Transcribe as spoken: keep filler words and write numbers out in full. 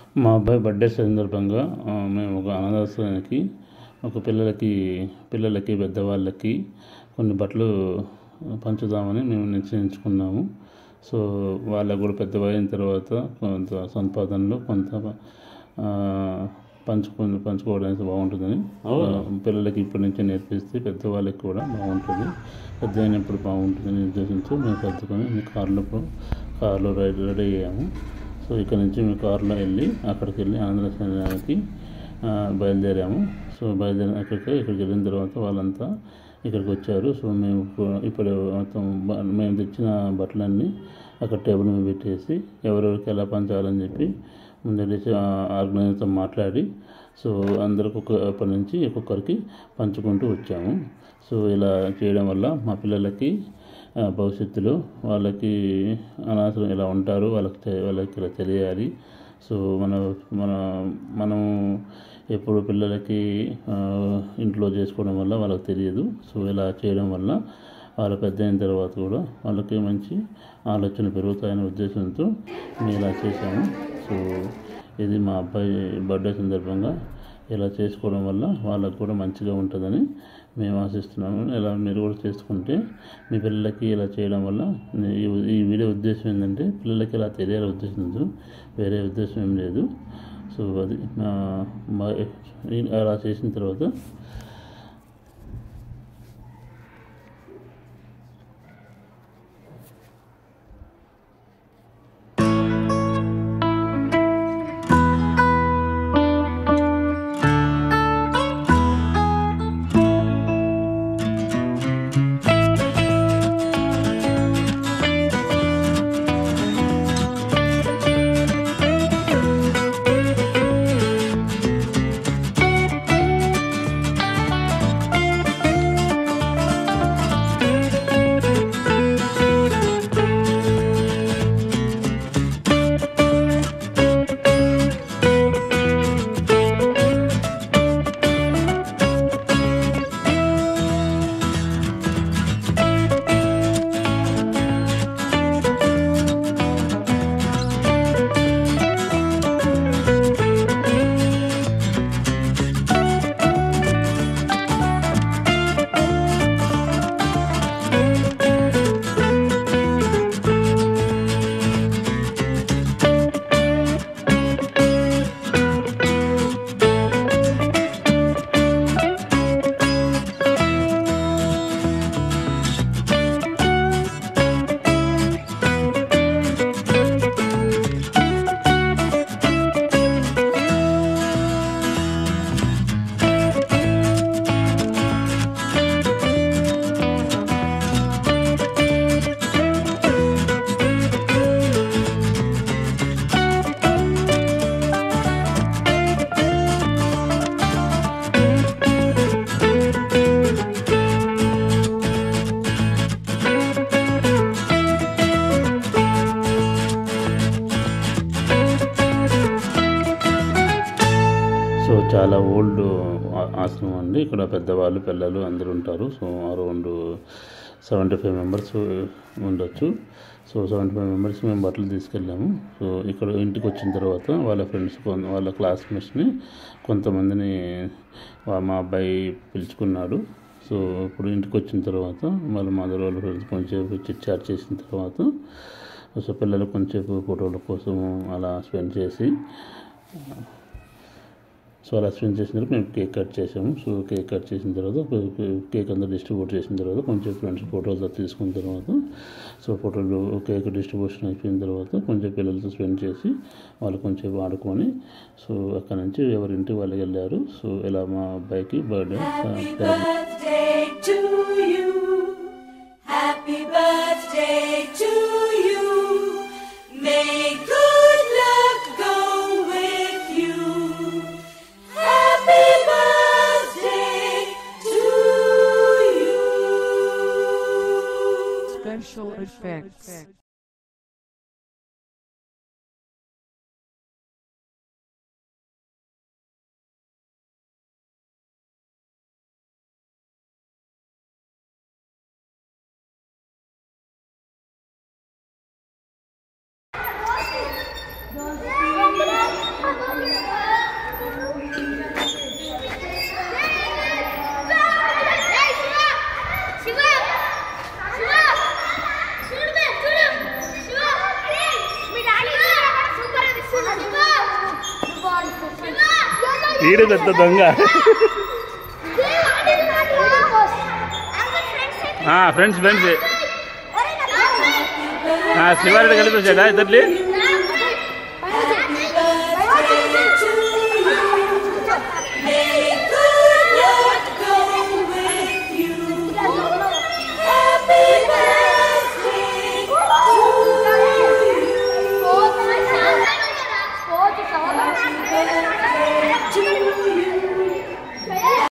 మా అబ్బాయి బర్త్డే సందర్భంగా మేము ఒక అనాథాశ్రమానికి ఒక పిల్లలకి పిల్లలకి పెద్దవాళ్ళకి కొన్ని బట్టలు పంచుదామని మేము నిశ్చయించుకున్నాము. సో వాళ్ళకు కూడా పెద్దగా అయిన తర్వాత కొంత సంపాదనలో కొంత పంచుకొని పంచుకోవడానికి బాగుంటుందని పిల్లలకి ఇప్పటి నుంచి నేర్పిస్తే పెద్దవాళ్ళకి కూడా బాగుంటుంది, పెద్ద అయినప్పుడు బాగుంటుందని ఉద్దేశంతో మేము సర్దుకొని మీ కారులో కారులో రెడీ రెడీ అయ్యాము. సో ఇక్కడ నుంచి మేము కారులో వెళ్ళి అక్కడికి వెళ్ళి ఆంధ్రప్రదేశ్కి బయలుదేరాము. సో బయలుదేరి అక్కడికి ఇక్కడికి వెళ్ళిన తర్వాత వాళ్ళంతా ఇక్కడికి వచ్చారు. సో మేము ఇప్పుడు మొత్తం మేము తెచ్చిన బట్టలన్నీ అక్కడ టేబుల్ మీద పెట్టేసి ఎవరెవరికి ఎలా పంచాలని చెప్పి ముందు ఆర్గనైజర్తో మాట్లాడి సో అందరికి ఒక్కప్పటి నుంచి ఒక్కొక్కరికి పంచుకుంటూ వచ్చాము. సో ఇలా చేయడం వల్ల మా పిల్లలకి భవిష్యత్తులో వాళ్ళకి అనాథలు ఎలా ఉంటారు వాళ్ళకి వాళ్ళకి ఇలా తెలియాలి. సో మన మన మనం ఎప్పుడు పిల్లలకి ఇంట్లో చేసుకోవడం వల్ల వాళ్ళకి తెలియదు. సో ఇలా చేయడం వల్ల వాళ్ళు పెద్ద అయిన తర్వాత కూడా వాళ్ళకి మంచి ఆలోచన పెరుగుతాయనే ఉద్దేశంతో మేము ఇలా చేశాము. సో ఇది మా అబ్బాయి బర్త్డే సందర్భంగా ఇలా చేసుకోవడం వల్ల వాళ్ళకు కూడా మంచిగా ఉంటుందని మేము ఆశిస్తున్నాము. ఇలా మీరు కూడా చేసుకుంటే మీ పిల్లలకి ఇలా చేయడం వల్ల ఈ వీడియో ఉద్దేశం ఏంటంటే పిల్లలకి ఇలా తెలియాలి ఉద్దేశంతో, వేరే ఉద్దేశం ఏం లేదు. సో అది అలా చేసిన తర్వాత చాలా ఓల్డ్ ఆశ్రమం అండి. ఇక్కడ పెద్దవాళ్ళు పిల్లలు అందరూ ఉంటారు. So around seventy five members ఉండొచ్చు. సో సెవెంటీ ఫైవ్ మెంబర్స్ మేము బట్టలు తీసుకెళ్ళాము. సో ఇక్కడ ఇంటికి వచ్చిన తర్వాత వాళ్ళ ఫ్రెండ్స్ వాళ్ళ క్లాస్మేట్స్ని కొంతమందిని మా అబ్బాయి పిలుచుకున్నాడు. సో ఇప్పుడు ఇంటికి వచ్చిన తర్వాత వాళ్ళ మదర్ వాళ్ళ ఫ్రెండ్స్ కొంచెంసేపు చిట్ చాట్ చేసిన తర్వాత సో పిల్లలు కొంచెంసేపు ఫోటోల కోసము అలా స్పెండ్ చేసి సో అలా స్పెండ్ చేసిన తర్వాత మేము కేక్ కట్ చేసాము. సో కేక్ కట్ చేసిన తర్వాత కేక్ అంతా డిస్ట్రిబ్యూట్ చేసిన తర్వాత కొంచెం ఫ్రెండ్స్ ఫోటోస్ తీసుకున్న తర్వాత సో ఫోటోలు కేక్ డిస్ట్రిబ్యూషన్ అయిపోయిన తర్వాత కొంచెం పిల్లలతో స్పెండ్ చేసి వాళ్ళు కొంచెం ఆడుకొని సో అక్కడ నుంచి ఎవరింటి వాళ్ళకి వెళ్ళారు. సో ఇలా మా అబ్బాయికి బర్త్డే special effects. వీడు పెద్ద దొంగ. ఫ్రెండ్స్ ఫ్రెండ్స్ శివారెడ్డి కలిపి వచ్చాడా ఇద్దరు?